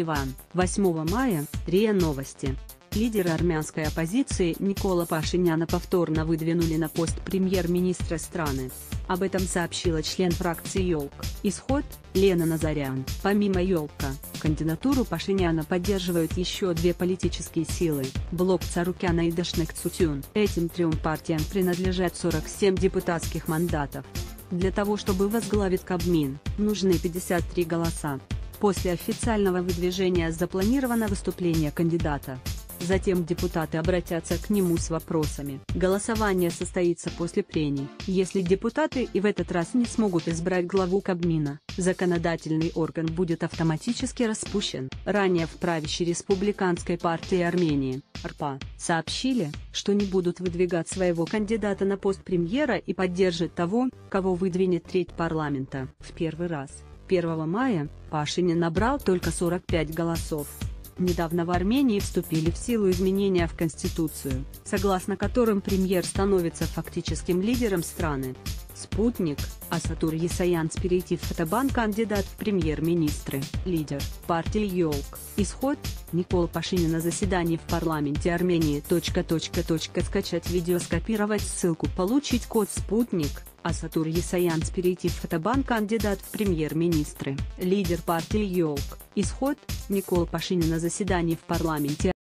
Ереван, 8 мая, РИА Новости. Лидера армянской оппозиции Никола Пашиняна повторно выдвинули на пост премьер-министра страны. Об этом сообщила член фракции ЙОЛК «Исход» Лена Назарян. Помимо ЙОЛКа, кандидатуру Пашиняна поддерживают еще две политические силы – Блок Царукяна и Дашнак-Цутюн. Этим трем партиям принадлежат 47 депутатских мандатов. Для того, чтобы возглавить Кабмин, нужны 53 голоса. После официального выдвижения запланировано выступление кандидата. Затем депутаты обратятся к нему с вопросами. Голосование состоится после прений. Если депутаты и в этот раз не смогут избрать главу Кабмина, законодательный орган будет автоматически распущен. Ранее в правящей республиканской партии Армении, РПА, сообщили, что не будут выдвигать своего кандидата на пост премьера и поддержат того, кого выдвинет треть парламента. В первый раз, 1 мая, Пашинян набрал только 45 голосов. Недавно в Армении вступили в силу изменения в Конституцию, согласно которым премьер становится фактическим лидером страны. Спутник, Асатур Есаян Спиритив Фотобан кандидат в премьер-министры, лидер партии ЙОЛК, «Исход», Никола Пашинян на заседании в парламенте Армении. Скачать видео, скопировать ссылку, получить код «Спутник», Асатур Есаян Спиритив Фотобан кандидат в премьер-министры, лидер партии ЙОЛК, «Исход», Никола Пашинян на заседании в парламенте